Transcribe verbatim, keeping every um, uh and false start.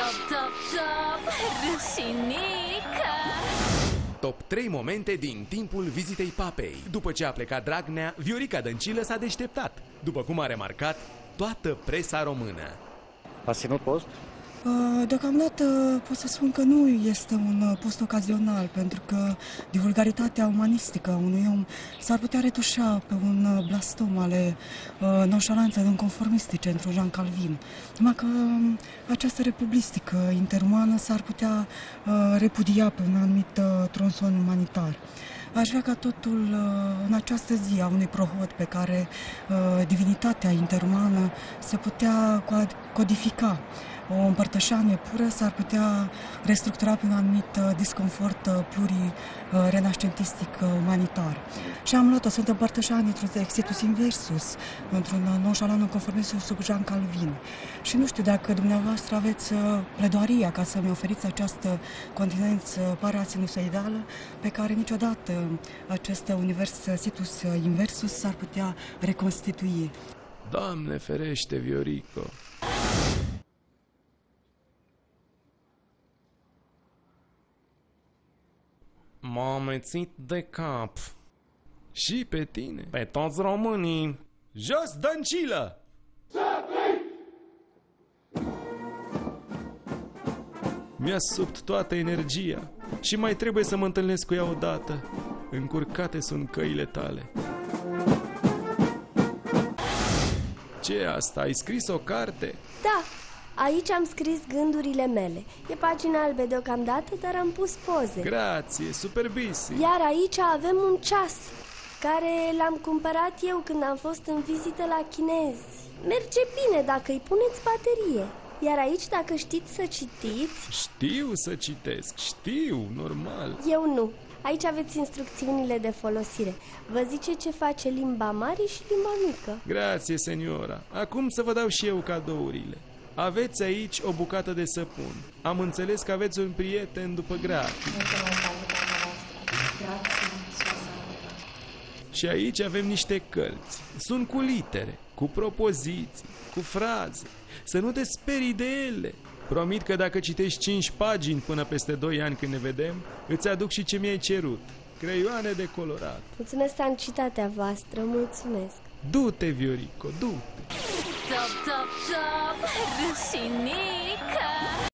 Top, top, top, rușinică! Top trei momente din timpul vizitei papei. După ce a plecat Dragnea, Viorica Dăncilă s-a deșteptat, după cum a remarcat toată presa română. Ați ținut post? Deocamdată pot să spun că nu este un post ocazional, pentru că divulgaritatea umanistică a unui om s-ar putea retușa pe un blastom ale nonșalanței nonconformistice într-un Jean Calvin. Numai că această republistică interumană s-ar putea repudia pe un anumit tronson umanitar. Aș vrea ca totul în această zi a unui prohod pe care divinitatea interumană se putea codifica. O împărtășanie pură s-ar putea restructura pe un anumit disconfort pluri-renascentistic umanitar. Și am luat-o Sfântă Împărtășanie într-un exitus inversus, într-un nonșalant nonconformistus sub Jean Calvin. Și nu știu dacă dumneavoastră aveți pledoaria ca să-mi oferiți această continență parasinusoidală pe care niciodată acest univers situs inversus s-ar putea reconstitui. Doamne ferește, Viorico! M-am amețit de cap. Și pe tine, pe toți românii. Jos, Dăncilă! Mi-a subt toată energia și mai trebuie să mă întâlnesc cu ea odată. Încurcate sunt căile tale. Ce e asta? Ai scris o carte? Da, aici am scris gândurile mele. E pagina albă deocamdată, dar am pus poze. Grație, superbisi. Iar aici avem un ceas care l-am cumpărat eu când am fost în vizită la chinezi. Merge bine dacă îi puneți baterie. Iar aici, dacă știți să citiți... Știu să citesc, știu, normal. Eu nu. Aici aveți instrucțiunile de folosire. Vă zice ce face limba mare și limba mică. Grație, seniora. Acum să vă dau și eu cadourile. Aveți aici o bucată de săpun. Am înțeles că aveți un prieten după grafic. Și aici avem niște cărți. Sunt cu litere, cu propoziții, cu fraze. Să nu te sperii de ele. Promit că dacă citești cinci pagini până peste doi ani când ne vedem, îți aduc și ce mi-ai cerut. Creioane de colorat. Mulțumesc antitatea voastră, mulțumesc. Du-te, Viorico, du-te. Top, top, top, rușinică!